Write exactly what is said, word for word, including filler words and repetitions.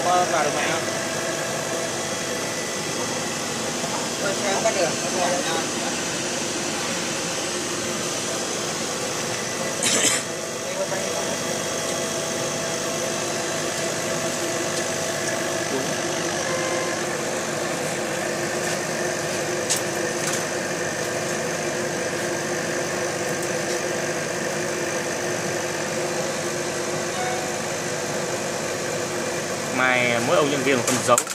có vào được mẹ không? Tôi xem có được. Mai mỗi ông nhân viên một con dấu.